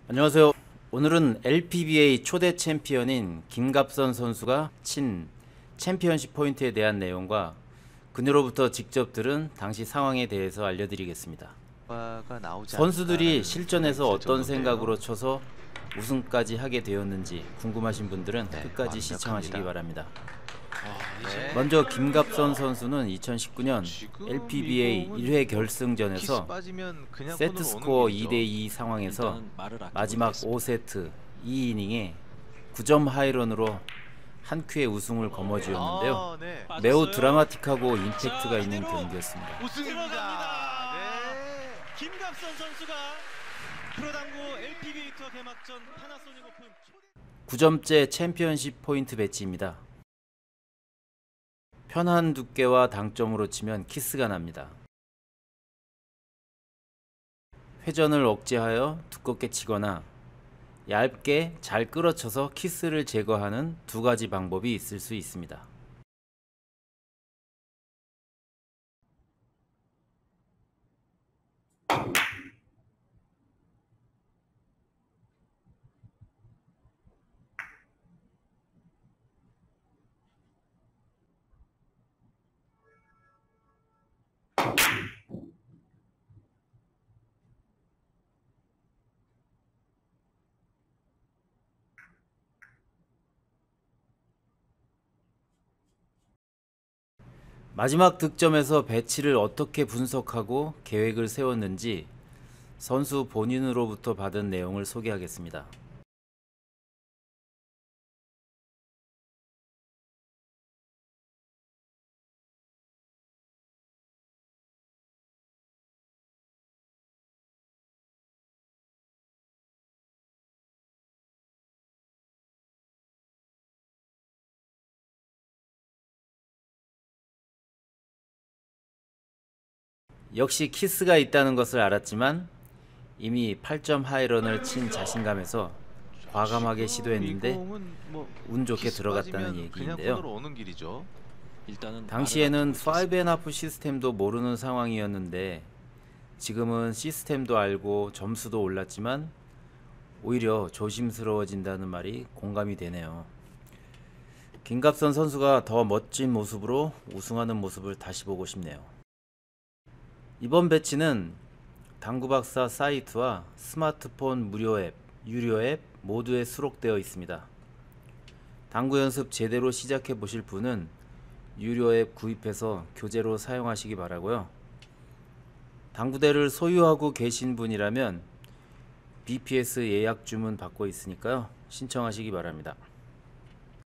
안녕하세요. 오늘은 LPBA 초대 챔피언인 김갑선 선수가 친 챔피언십 포인트에 대한 내용과 그녀로부터 직접 들은 당시 상황에 대해서 알려드리겠습니다. 가 나오지 선수들이 않을까라는 생각이 실전에서 들 어떤 정도인데요. 생각으로 쳐서 우승까지 하게 되었는지 궁금하신 분들은 네, 끝까지 시청하시기 완벽합니다. 바랍니다. 네. 먼저 김갑선 선수는 2019년 지금 LPBA 이 공은 1회 키스 결승전에서 빠지면 그냥 세트 콘으로 오는 스코어 길이죠. 2대2 상황에서 일단은 말을 마지막 아껴보겠습니다. 5세트 2이닝에 9점 하이런으로 한 큐의 우승을 거머쥐었는데요. 네. 매우 드라마틱하고 임팩트가 있는 경기였습니다. 우승입니다. 네. 김갑선 선수가 프로당구 LPBA 투어 개막전 파나소닉 오픈 9점째 챔피언십 포인트 배치입니다. 편한 두께와 당점으로 치면 키스가 납니다. 회전을 억제하여 두껍게 치거나 얇게 잘 끌어쳐서 키스를 제거하는 두 가지 방법이 있을 수 있습니다. 마지막 득점에서 배치를 어떻게 분석하고 계획을 세웠는지 선수 본인으로부터 받은 내용을 소개하겠습니다. 역시 키스가 있다는 것을 알았지만 이미 8점 하이런을 친 자신감에서 과감하게 지금 시도했는데 이 공은 운 좋게 키스 들어갔다는 빠지면 그냥 얘기인데요. 콘으로 오는 길이죠. 일단은 당시에는 말을 아껴보겠습니다. 5&1 시스템도 모르는 상황이었는데 지금은 시스템도 알고 점수도 올랐지만 오히려 조심스러워진다는 말이 공감이 되네요. 김갑선 선수가 더 멋진 모습으로 우승하는 모습을 다시 보고 싶네요. 이번 배치는 당구박사 사이트와 스마트폰 무료 앱, 유료 앱 모두에 수록되어 있습니다. 당구 연습 제대로 시작해 보실 분은 유료 앱 구입해서 교재로 사용하시기 바라고요. 당구대를 소유하고 계신 분이라면 BPS 예약 주문 받고 있으니까요. 신청하시기 바랍니다.